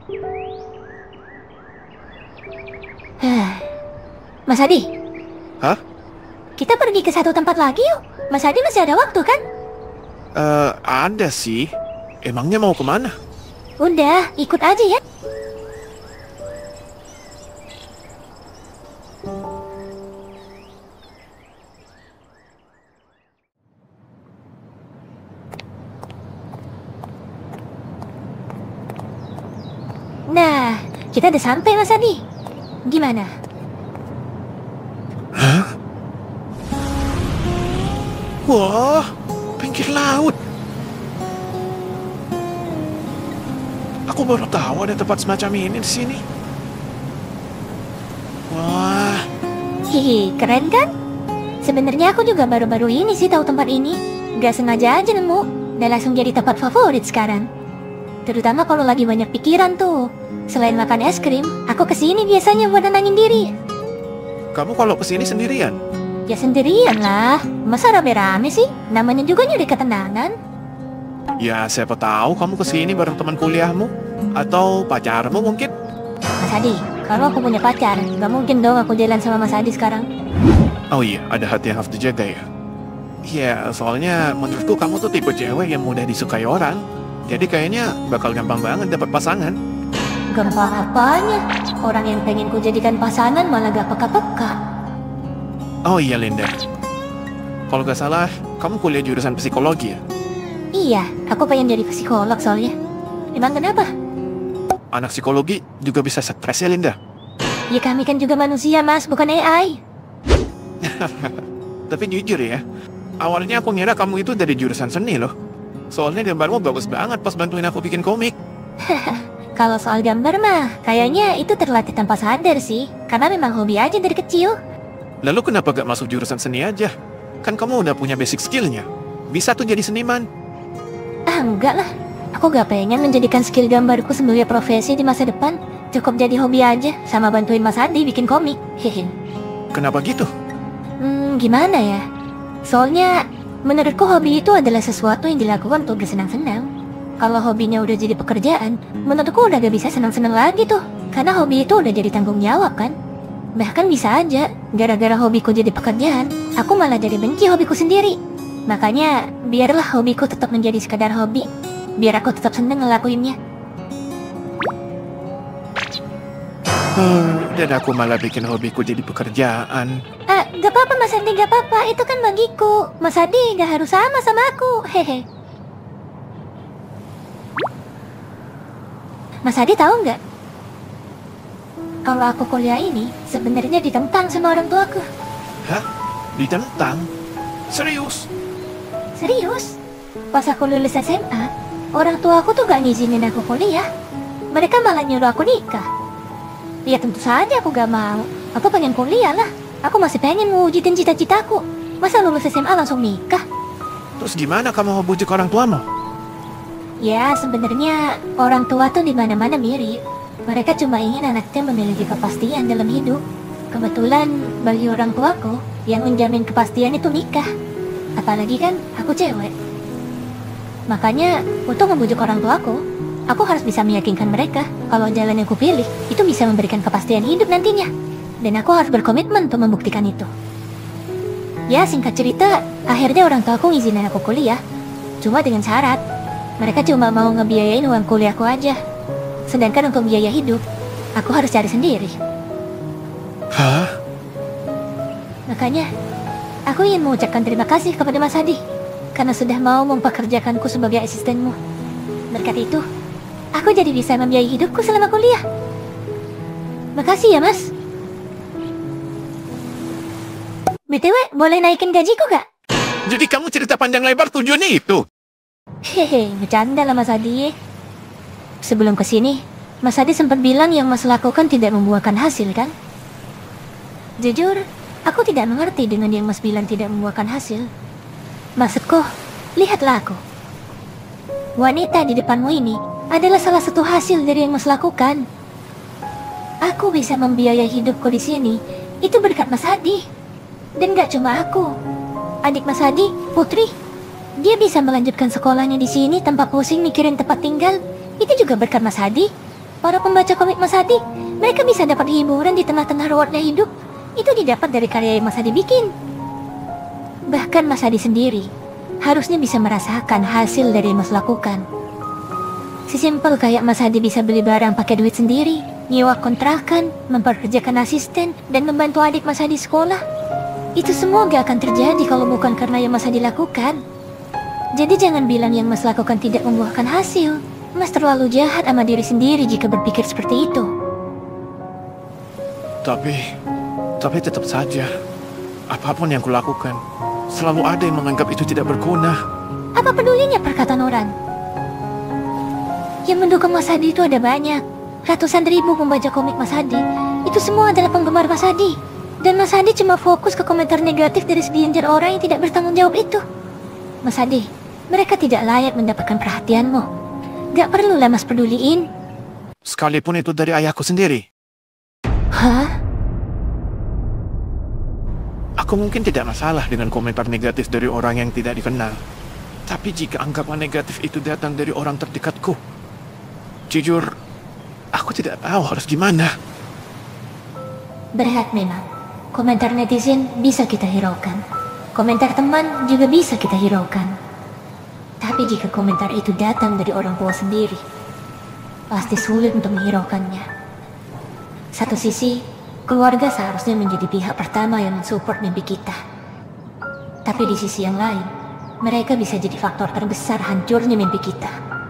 Mas Adi, Hah? kita pergi ke satu tempat lagi yuk. Mas Adi masih ada waktu kan? Ada sih. Emangnya mau kemana? Udah, ikut aja ya. Nah, kita udah sampai Mas Adi. Gimana? Hah? Wah, pinggir laut. Aku baru tahu ada tempat semacam ini di sini. Wah, Hihi, keren kan? Sebenarnya aku juga baru-baru ini sih tahu tempat ini. Gak sengaja aja nemu, dan langsung jadi tempat favorit sekarang. Terutama kalau lagi banyak pikiran tuh. Selain makan es krim, aku kesini biasanya buat nenangin diri. kamu kalau kesini sendirian? Ya sendirian lah, masa rame-rame sih? Namanya juga nyari ketenangan. Ya, siapa tahu kamu kesini bareng teman kuliahmu atau pacarmu mungkin. Mas Adi, kalau aku punya pacar, gak mungkin dong aku jalan sama Mas Adi sekarang. Oh iya, ada hati yang harus dijaga ya. Ya, soalnya menurutku kamu tuh tipe cewek yang mudah disukai orang. Jadi kayaknya bakal gampang banget dapat pasangan. Gampang apanya? Orang yang pengen ku jadikan pasangan malah gak peka-peka. Oh iya Linda, kalau gak salah kamu kuliah jurusan psikologi ya? Iya, aku pengen jadi psikolog soalnya. Emang kenapa? Anak psikologi juga bisa stres ya Linda. Ya kami kan juga manusia mas, bukan AI. Tapi jujur ya, awalnya aku ngira kamu itu dari jurusan seni loh. Soalnya gambarmu bagus banget pas bantuin aku bikin komik. Kalau soal gambar mah, kayaknya itu terlatih tanpa sadar sih. Karena memang hobi aja dari kecil. Lalu kenapa gak masuk jurusan seni aja? Kan kamu udah punya basic skillnya. Bisa tuh jadi seniman. Ah enggak lah, aku gak pengen menjadikan skill gambarku sebagai profesi di masa depan. Cukup jadi hobi aja, sama bantuin Mas Adi bikin komik. Hehe. Kenapa gitu? Gimana ya? Soalnya, menurutku hobi itu adalah sesuatu yang dilakukan untuk bersenang-senang. Kalau hobinya udah jadi pekerjaan, menurutku udah gak bisa senang-senang lagi tuh. Karena hobi itu udah jadi tanggung jawab kan? Bahkan bisa aja, gara-gara hobiku jadi pekerjaan, aku malah jadi benci hobiku sendiri. Makanya, biarlah hobiku tetap menjadi sekadar hobi. Biar aku tetap seneng ngelakuinnya. Dan aku malah bikin hobiku jadi pekerjaan. Gak apa-apa Mas Adi, gak apa-apa. Itu kan bagiku. Mas Adi gak harus sama aku. Hehe. Mas Adi tahu nggak? Kalau aku kuliah ini sebenarnya ditentang sama orang tuaku. Hah? Ditentang? Serius? Serius? Pas aku lulus SMA, orang tuaku tuh gak ngizinin aku kuliah. Mereka malah nyuruh aku nikah. Ya tentu saja aku gak mau. Aku pengen kuliah lah. Aku masih pengen mewujudin cita-citaku. Masa lulus SMA langsung nikah? Terus gimana kamu mau bujuk orang tuamu? Ya sebenarnya orang tua tuh di mana-mana mirip. Mereka cuma ingin anaknya memiliki kepastian dalam hidup. Kebetulan bagi orang tuaku, yang menjamin kepastian itu nikah. Apalagi kan aku cewek. Makanya untuk membujuk orang tuaku, aku harus bisa meyakinkan mereka kalau jalan yang kupilih itu bisa memberikan kepastian hidup nantinya. Dan aku harus berkomitmen untuk membuktikan itu. Ya singkat cerita, akhirnya orang tuaku ngizinin aku kuliah. Cuma dengan syarat, mereka cuma mau ngebiayain uang kuliahku aja. Sedangkan untuk biaya hidup, aku harus cari sendiri. Hah? Makanya, aku ingin mengucapkan terima kasih kepada Mas Hadi karena sudah mau mempekerjakanku sebagai asistenmu. Berkat itu, aku jadi bisa membiayai hidupku selama kuliah. Makasih ya Mas. BTW, boleh naikin gajiku gak? Jadi kamu cerita panjang lebar tujuannya itu? Hehe, bercanda lah Mas Hadi. Sebelum kesini, Mas Hadi sempat bilang yang Mas lakukan tidak membuahkan hasil kan? Jujur, aku tidak mengerti dengan yang Mas bilang tidak membuahkan hasil. Maksudku, lihatlah aku. Wanita di depanmu ini adalah salah satu hasil dari yang Mas lakukan. Aku bisa membiayai hidupku di sini, itu berkat Mas Hadi. Dan gak cuma aku. Adik Mas Hadi, Putri, dia bisa melanjutkan sekolahnya di sini tanpa pusing mikirin tempat tinggal. Itu juga berkat Mas Hadi. Para pembaca komik Mas Hadi, mereka bisa dapat hiburan di tengah-tengah ruwetnya hidup. Itu didapat dari karya yang Mas Hadi bikin. Bahkan Mas Hadi sendiri harusnya bisa merasakan hasil dari yang Mas lakukan. Sesimpel kayak Mas Hadi bisa beli barang pakai duit sendiri, nyewa kontrakan, memperkerjakan asisten, dan membantu adik Mas Hadi sekolah. Itu semua gak akan terjadi kalau bukan karena yang Mas Hadi lakukan. Jadi jangan bilang yang Mas lakukan tidak membuahkan hasil. Mas terlalu jahat sama diri sendiri jika berpikir seperti itu. Tapi tetap saja, apapun yang kulakukan, selalu ada yang menganggap itu tidak berguna. Apa pedulinya perkataan orang? Yang mendukung Mas Hadi itu ada banyak. Ratusan ribu pembaca komik Mas Hadi. Itu semua adalah penggemar Mas Hadi. Dan Mas Hadi cuma fokus ke komentar negatif dari segelintir orang yang tidak bertanggung jawab itu. Mas Hadi, mereka tidak layak mendapatkan perhatianmu. Gak perlulah Mas peduliin. Sekalipun itu dari ayahku sendiri. Hah? Aku mungkin tidak masalah dengan komentar negatif dari orang yang tidak dikenal. Tapi jika anggapan negatif itu datang dari orang terdekatku, jujur, aku tidak tahu harus gimana. Berat memang. Komentar netizen bisa kita hiraukan. Komentar teman juga bisa kita hiraukan. Tapi jika komentar itu datang dari orang tua sendiri, pasti sulit untuk menghiraukannya. Satu sisi, keluarga seharusnya menjadi pihak pertama yang mensupport mimpi kita. Tapi di sisi yang lain, mereka bisa jadi faktor terbesar hancurnya mimpi kita.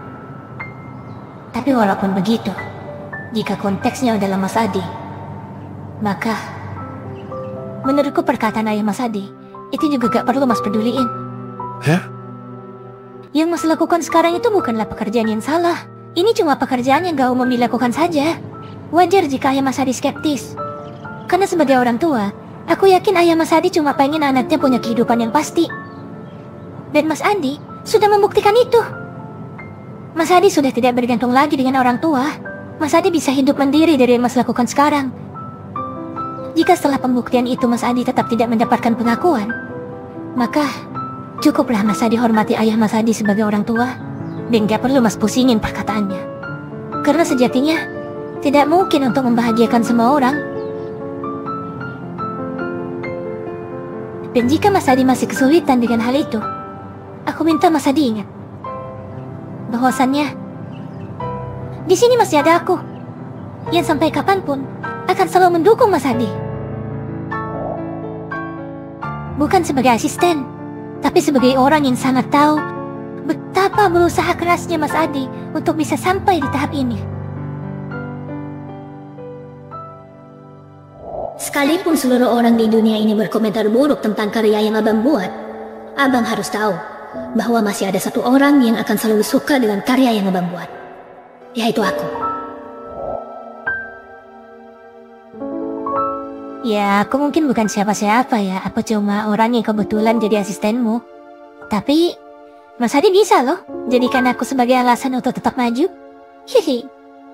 Tapi walaupun begitu, jika konteksnya adalah Mas Hadi, maka menurutku perkataan ayah Mas Hadi itu juga gak perlu Mas peduliin. Hah? Yang Mas lakukan sekarang itu bukanlah pekerjaan yang salah. Ini cuma pekerjaan yang gak umum dilakukan saja. Wajar jika ayah Mas Hadi skeptis. Karena sebagai orang tua, aku yakin ayah Mas Hadi cuma pengen anaknya punya kehidupan yang pasti. Dan Mas Hadi sudah membuktikan itu. Mas Hadi sudah tidak bergantung lagi dengan orang tua. Mas Hadi bisa hidup mandiri dari yang Mas lakukan sekarang. Jika setelah pembuktian itu Mas Hadi tetap tidak mendapatkan pengakuan, maka cukuplah Mas Hadi hormati ayah Mas Hadi sebagai orang tua, dan gak perlu Mas pusingin perkataannya. Karena sejatinya, tidak mungkin untuk membahagiakan semua orang. Dan jika Mas Hadi masih kesulitan dengan hal itu, aku minta Mas Hadi ingat bahwasannya di sini masih ada aku, yang sampai kapanpun akan selalu mendukung Mas Hadi. Bukan sebagai asisten, tapi sebagai orang yang sangat tahu betapa berusaha kerasnya Mas Hadi untuk bisa sampai di tahap ini. Sekalipun seluruh orang di dunia ini berkomentar buruk tentang karya yang Abang buat, Abang harus tahu bahwa masih ada satu orang yang akan selalu suka dengan karya yang Abang buat, yaitu aku. Ya, aku mungkin bukan siapa-siapa ya. Aku cuma orang yang kebetulan jadi asistenmu. Tapi Mas Hadi bisa loh jadikan aku sebagai alasan untuk tetap maju. Hihi.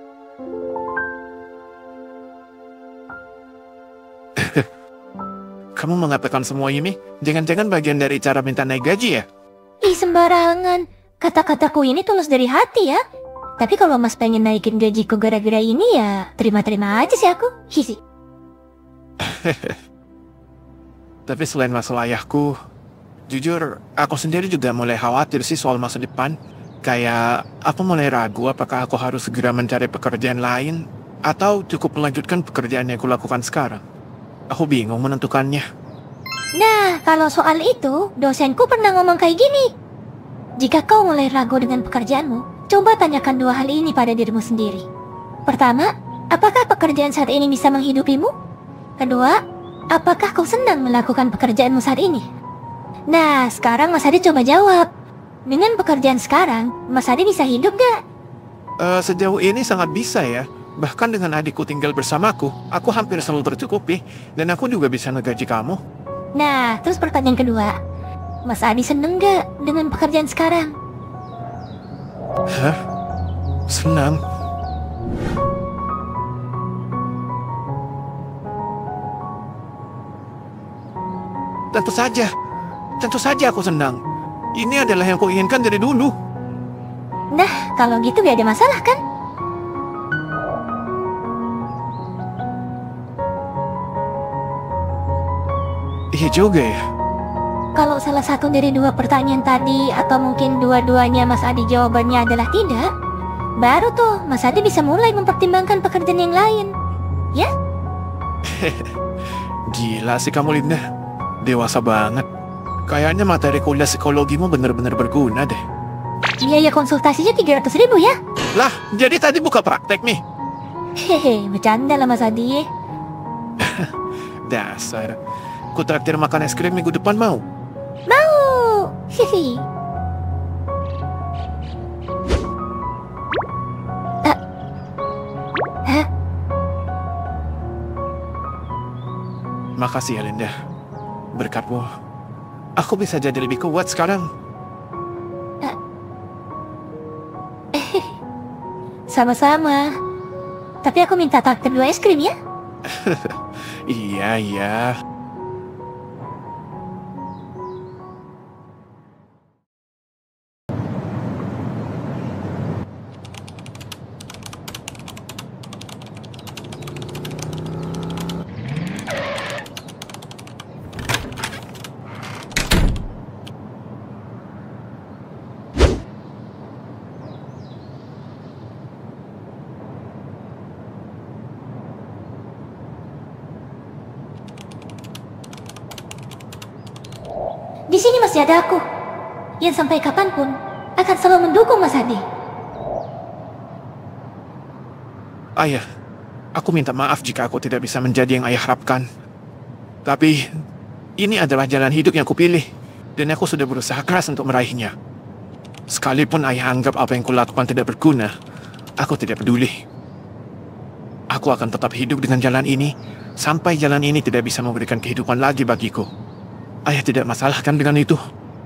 Kamu mengatakan semua ini? Jangan-jangan bagian dari cara minta naik gaji ya? Ih, sembarangan. Kata-kataku ini tulus dari hati ya. Tapi kalau Mas pengen naikin gajiku gara-gara ini ya terima-terima aja sih aku. Hihi. Tapi selain masalah ayahku, jujur aku sendiri juga mulai khawatir sih soal masa depan. Kayak aku mulai ragu apakah aku harus segera mencari pekerjaan lain atau cukup melanjutkan pekerjaan yang aku lakukan sekarang. Aku bingung menentukannya. Nah, kalau soal itu, dosenku pernah ngomong kayak gini. Jika kau mulai ragu dengan pekerjaanmu, coba tanyakan dua hal ini pada dirimu sendiri. Pertama, apakah pekerjaan saat ini bisa menghidupimu? Kedua, apakah kau senang melakukan pekerjaanmu saat ini? Nah, sekarang Mas Hadi coba jawab. Dengan pekerjaan sekarang, Mas Hadi bisa hidup gak? Sejauh ini sangat bisa ya. Bahkan dengan adikku tinggal bersamaku, aku hampir selalu tercukupi. Dan aku juga bisa ngegaji kamu. Nah, terus pertanyaan kedua. Mas Hadi seneng gak dengan pekerjaan sekarang? Hah? Senang? Tentu saja aku senang. Ini adalah yang kuinginkan dari dulu. Nah, kalau gitu gak ada masalah kan? Iya juga ya. Kalau salah satu dari dua pertanyaan tadi, atau mungkin dua-duanya Mas Adi jawabannya adalah tidak, baru tuh Mas Adi bisa mulai mempertimbangkan pekerjaan yang lain. Ya? Gila sih kamu, Linda. Dewasa banget. Kayaknya materi kuliah psikologimu bener-bener berguna deh. Biaya konsultasinya 300.000 ya? Lah, jadi tadi buka praktek nih? Hehe, bercanda lah Mas Adi. Dasar. Ku traktir makan es krim minggu depan mau? Mau! Hihi. Hah? Makasih ya, Linda. Berkatmu, aku bisa jadi lebih kuat sekarang. Sama-sama. Tapi aku minta traktir 2 es krim ya? Iya, iya. Di sini masih ada aku, yang sampai kapanpun akan selalu mendukung Mas Adi. Ayah, aku minta maaf jika aku tidak bisa menjadi yang ayah harapkan. Tapi, ini adalah jalan hidup yang kupilih, dan aku sudah berusaha keras untuk meraihnya. Sekalipun ayah anggap apa yang kulakukan tidak berguna, aku tidak peduli. Aku akan tetap hidup dengan jalan ini, sampai jalan ini tidak bisa memberikan kehidupan lagi bagiku. Ayah tidak masalah kan dengan itu?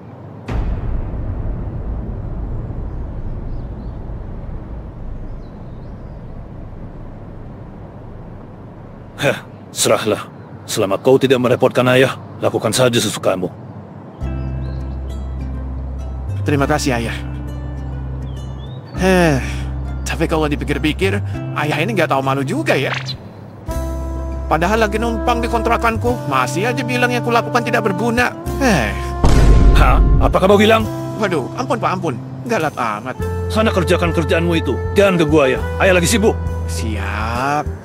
Heh, serahlah. Selama kau tidak merepotkan ayah, lakukan saja sesukamu. Terima kasih, ayah. Tapi kalau dipikir-pikir, ayah ini nggak tahu malu juga ya. Padahal lagi numpang di kontrakanku, masih aja bilang yang kulakukan tidak berguna. Hah? Apa kamu bilang? Waduh, ampun Pak, ampun. Galat amat. Sana kerjakan kerjaanmu itu. Jangan ke gua ya. Ayah lagi sibuk. Siap.